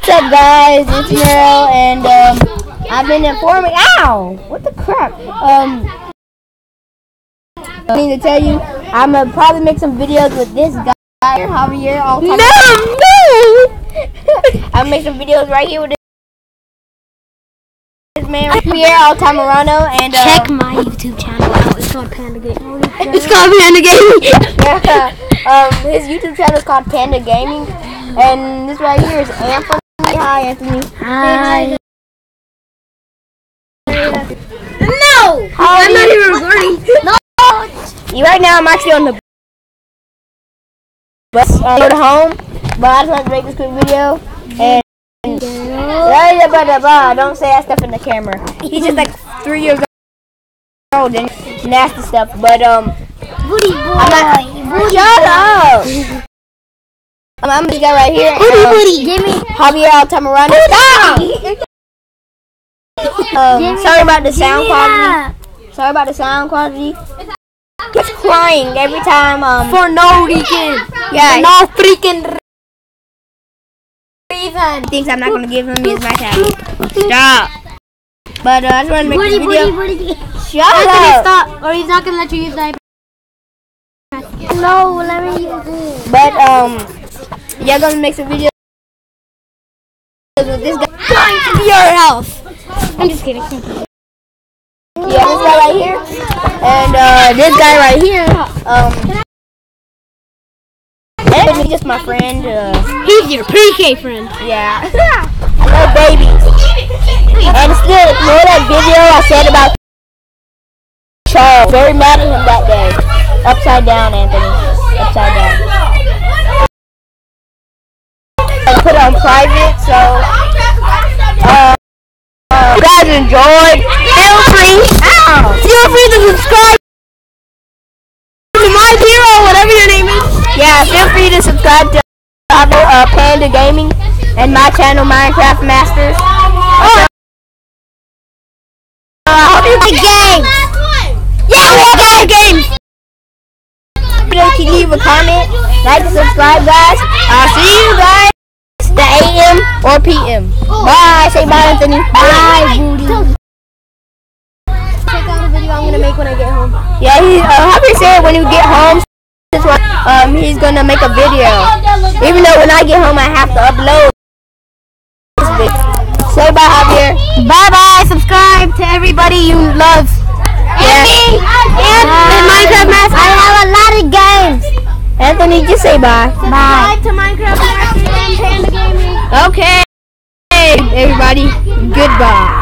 What's up, guys? It's Meryl, and I've been informing. Ow! What the crap? I need to tell you, I'm gonna probably make some videos with this guy, Javier. No! I'm gonna make some videos right here with this man, Javier, altamirano, and check my YouTube channel out. It's called Panda Gaming. It's called Panda Gaming. His YouTube channel is called Panda Gaming, and this right here is Anthony. Hi, Anthony. Hi. No! I'm not even recording. No. Right now, I'm actually on the bus to home, but I just want to make this quick video. And don't say that stuff in the camera. He's just like 3 years old and nasty stuff. But Booty boy. Shut up. I'm this guy right here. Booty. Give me Javier altamirano. Stop! Sorry about the sound quality. He's crying every time. For no reason. Yeah. For no freaking reason. He thinks I'm not gonna give him his my tablet. Stop. But I just want to make this video. Shut up. Stop, or he's not gonna let you use the iPad. No, let me use it. But you're gonna make some videos with this guy. Going to your house. I'm just kidding. Yeah, this guy right here, and this guy right here. And he's just my friend. He's your PK friend. Yeah. I love babies. And still, you know that video I said about Charles? Very mad at him that day. Upside down, Anthony. Upside down. I put it on private, so you guys enjoyed. Feel free to subscribe to my hero, whatever your name is. Yeah, feel free to subscribe to Panda Gaming and my channel, Minecraft Masters. I hope you like games. Yeah, we like games. Leave a comment, like and subscribe, guys. I'll see you guys the AM or PM. Bye. Say bye, Anthony. Bye, booty. Check out the video I'm gonna make when I get home. Yeah, Javier said when you get home, he's gonna make a video. Even though when I get home, I have to upload. Say bye, Javier. Bye bye. Subscribe to everybody you love. Yeah. And Minecraft Masters. I have a lot of games. Anthony, just say bye. Bye. To Minecraft Masters and Panda Gaming. Okay, everybody. Goodbye.